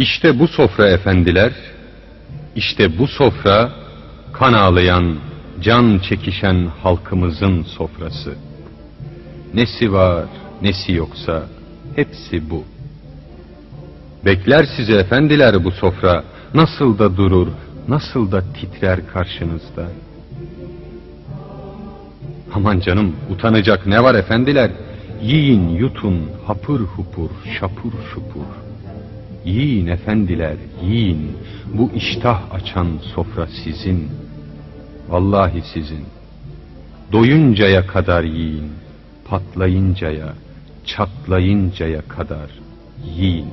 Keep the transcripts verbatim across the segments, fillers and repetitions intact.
İşte bu sofra efendiler, işte bu sofra kan ağlayan, can çekişen halkımızın sofrası. Nesi var, nesi yoksa hepsi bu. Bekler sizi efendiler bu sofra, nasıl da durur, nasıl da titrer karşınızda. Aman canım, utanacak ne var efendiler? Yiyin yutun hapır hupur, şapur şupur. Yiyin efendiler, yiyin, bu iştah açan sofra sizin. Vallahi sizin. Doyuncaya kadar yiyin, patlayıncaya, çatlayıncaya kadar yiyin.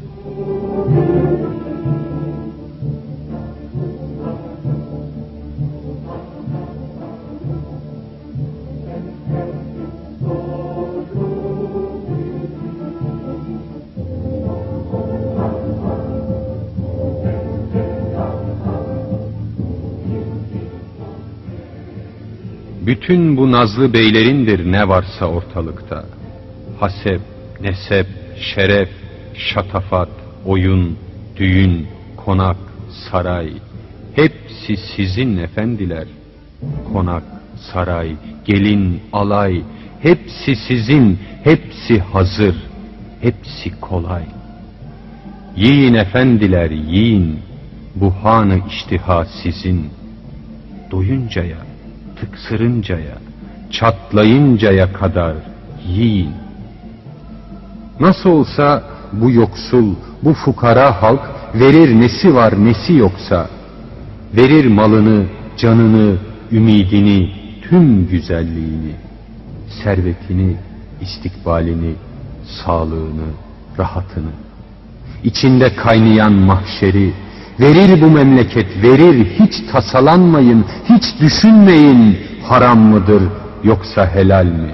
Bütün bu nazlı beylerindir ne varsa ortalıkta. Hasep, nesep, şeref, şatafat, oyun, düğün, konak, saray. Hepsi sizin efendiler. Konak, saray, gelin, alay. Hepsi sizin, hepsi hazır, hepsi kolay. Yiyin efendiler, yiyin. Bu hanı iştiha sizin. Doyuncaya, tıksırıncaya, çatlayıncaya kadar yiyin. Nasıl olsa bu yoksul, bu fukara halk verir nesi var nesi yoksa. Verir malını, canını, ümidini, tüm güzelliğini, servetini, istikbalini, sağlığını, rahatını. İçinde kaynayan mahşeri, verir bu memleket, verir, hiç tasalanmayın, hiç düşünmeyin, haram mıdır yoksa helal mi?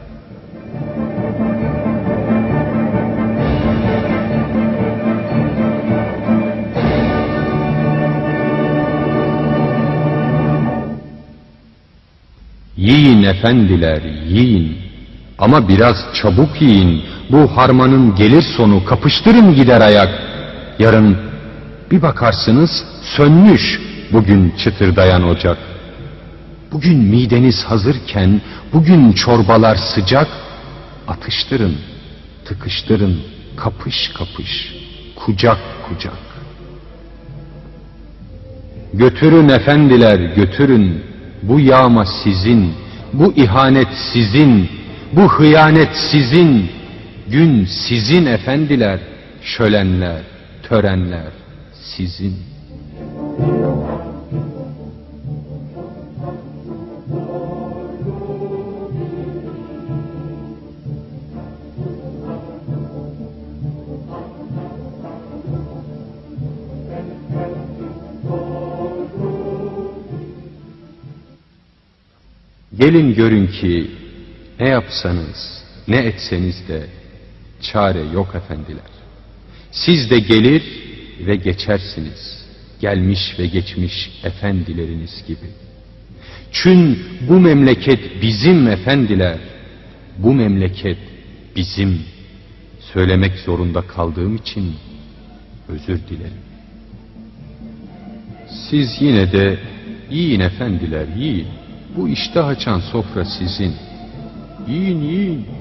Yiyin efendiler, yiyin. Ama biraz çabuk yiyin. Bu harmanın gelir sonu, kapıştırın gider ayak. Yarın bir bakarsınız sönmüş bugün çıtırdayan ocak. Bugün mideniz hazırken, bugün çorbalar sıcak. Atıştırın, tıkıştırın, kapış kapış, kucak kucak. Götürün efendiler, götürün. Bu yağma sizin, bu ihanet sizin, bu hıyanet sizin. Gün sizin efendiler, şölenler, törenler sizin. Gelin görün ki ne yapsanız, ne etseniz de çare yok efendiler. Siz de gelir ve geçersiniz, gelmiş ve geçmiş efendileriniz gibi. Çün bu memleket bizim efendiler, bu memleket bizim. Söylemek zorunda kaldığım için özür dilerim. Siz yine de yiyin efendiler, yiyin. Bu iştah açan sofra sizin. Yiyin, yiyin.